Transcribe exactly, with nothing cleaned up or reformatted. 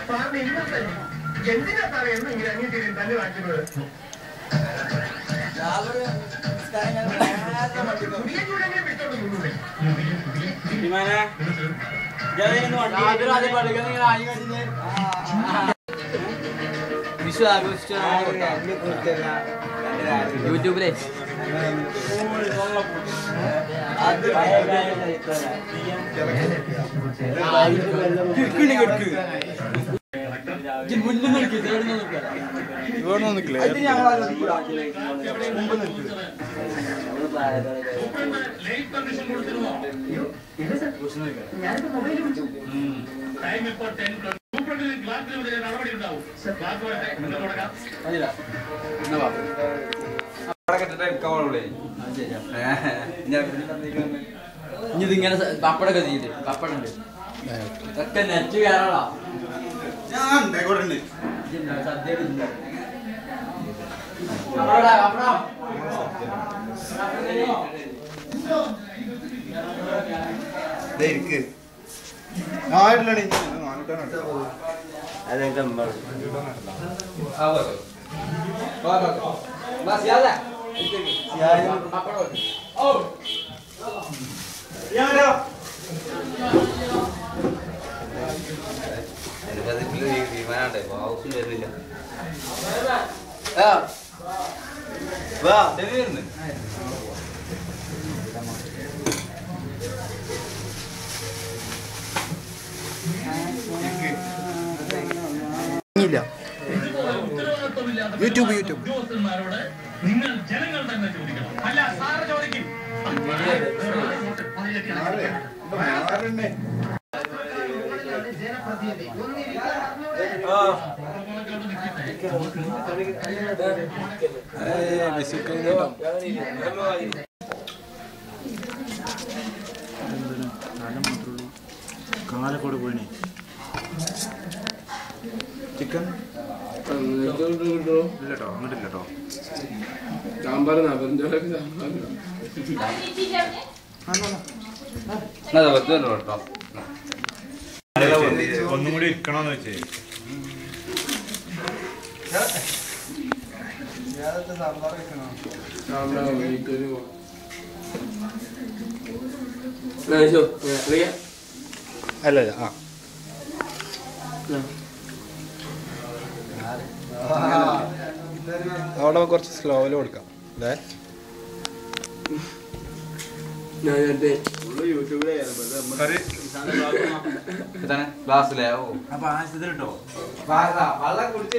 എന്തിനാ പറയുന്നു ഇങ്ങനെ അനിയത്തിയും തന്നെ വാങ്ങിക്കുന്നത്? വിഷു ആഘോഷിച്ച യൂട്യൂബിലെ ഇങ്ങനെ പപ്പടൊക്കെ ചെയ്ത് പപ്പടുണ്ട് ഇതൊക്കെ നെറ്റ് കയറാളാ സദ്യ വിമാനണ്ടേ ഹൗസും വരുന്നില്ല യൂട്യൂബ് യൂട്യൂബ് നിങ്ങൾ ജനങ്ങൾ തന്നെ ചോദിക്കണം. അല്ല സാറ് ചോദിക്കും. കാലക്കോട് പോയിനെ ചിക്കൻ ഇല്ലട്ടോ അങ്ങോട്ടില്ലട്ടോ സാമ്പാർ ഒന്നും കൂടി ഇരിക്കണോന്ന് വെച്ചേ അല്ല ആ അവിടെ കുറച്ച് സ്ലോയില് കൊടുക്കാം അല്ലേ ഗ്ലാസ്സിലെ അപ്പൊ ആശുപത്രി കേട്ടോ വെള്ളം കുടിച്ച്